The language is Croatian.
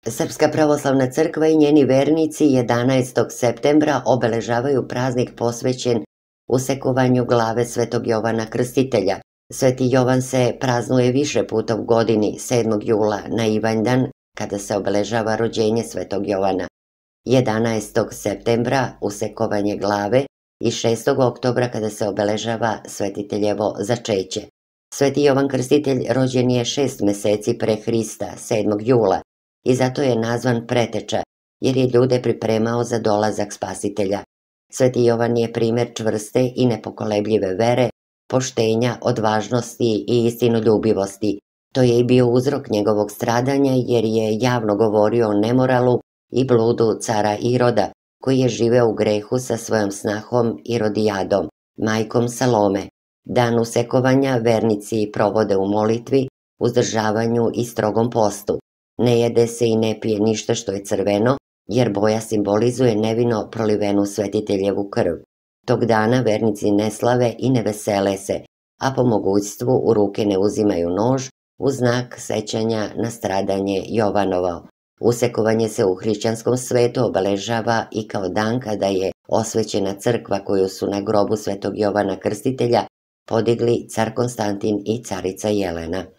Srpska pravoslavna crkva i njeni vernici 11. septembra obeležavaju praznik posvećen usekovanju glave Svetog Jovana Krstitelja. Sveti Jovan se praznuje više puta u godini, 7. jula na Ivanjdan, kada se obeležava rođenje Svetog Jovana, 11. septembra usekovanje glave i 6. oktobra kada se obeležava Svetiteljevo začeće. Sveti Jovan Krstitelj rođen je 6 meseci pre Hrista, 7. jula, i zato je nazvan preteča, jer je ljude pripremao za dolazak Spasitelja. Sveti Jovan je primer čvrste i nepokolebljive vere, poštenja, odvažnosti i istinoljubivosti. To je i bio uzrok njegovog stradanja, jer je javno govorio o nemoralu i bludu cara Iroda, koji je živeo u grehu sa svojom snahom Irodijadom, majkom Salome. Dan usekovanja vernici provode u molitvi, uzdržavanju i strogom postu. Ne jede se i ne pije ništa što je crveno, jer boja simbolizuje nevino prolivenu Svetiteljevu krv. Tog dana vernici ne slave i ne vesele se, a po mogućstvu u ruke ne uzimaju nož u znak sećanja na stradanje Jovanovo. Usekovanje se u hrišćanskom svetu obeležava i kao dan kada je osvećena crkva koju su na grobu Svetog Jovana Krstitelja podigli car Konstantin i carica Jelena.